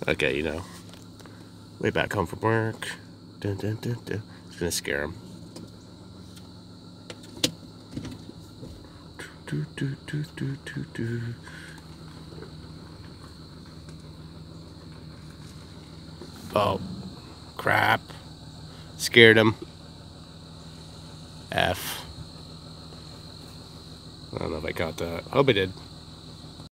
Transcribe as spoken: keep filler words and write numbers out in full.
Okay, you know. Way back home from work. Dun, dun, dun, dun. It's gonna scare him. Do, do, do, do, do, do. Oh, crap. Scared him. F. I don't know if I got that. Hope I did.